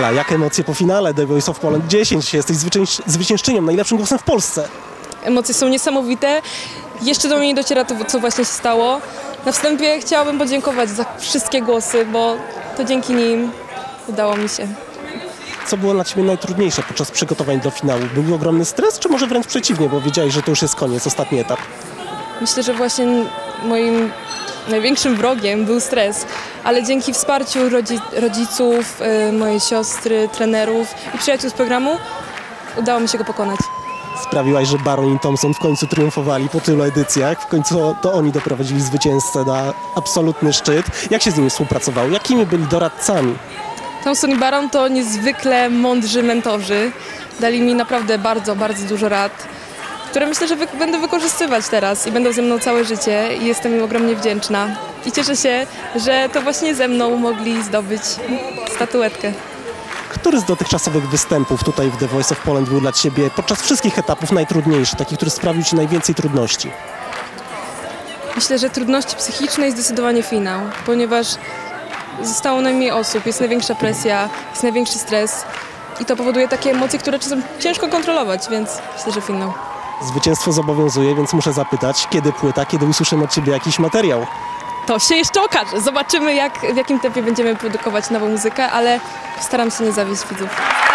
Ula, jak emocje po finale The Voice of Poland 10? Jesteś zwyciężczynią, najlepszym głosem w Polsce. Emocje są niesamowite. Jeszcze do mnie nie dociera to, co właśnie się stało. Na wstępie chciałabym podziękować za wszystkie głosy, bo to dzięki nim udało mi się. Co było dla Ciebie najtrudniejsze podczas przygotowań do finału? Był ogromny stres, czy może wręcz przeciwnie, bo wiedziałeś, że to już jest koniec, ostatni etap? Myślę, że właśnie moim największym wrogiem był stres, ale dzięki wsparciu rodziców, mojej siostry, trenerów i przyjaciół z programu udało mi się go pokonać. Sprawiłaś, że Baron i Thompson w końcu triumfowali po tylu edycjach. W końcu to oni doprowadzili zwycięzcę na absolutny szczyt. Jak się z nimi współpracowało? Jakimi byli doradcami? Thompson i Baron to niezwykle mądrzy mentorzy. Dali mi naprawdę bardzo, bardzo dużo rad, które myślę, że będę wykorzystywać teraz i będą ze mną całe życie i jestem im ogromnie wdzięczna. I cieszę się, że to właśnie ze mną mogli zdobyć statuetkę. Który z dotychczasowych występów tutaj w The Voice of Poland był dla Ciebie podczas wszystkich etapów najtrudniejszy, taki, który sprawił Ci najwięcej trudności? Myślę, że trudności psychiczne jest zdecydowanie finał, ponieważ zostało najmniej osób, jest największa presja, jest największy stres i to powoduje takie emocje, które czasem ciężko kontrolować, więc myślę, że finał. Zwycięstwo zobowiązuje, więc muszę zapytać, kiedy płyta, kiedy usłyszymy od Ciebie jakiś materiał? To się jeszcze okaże. Zobaczymy, w jakim tempie będziemy produkować nową muzykę, ale staram się nie zawieść widzów.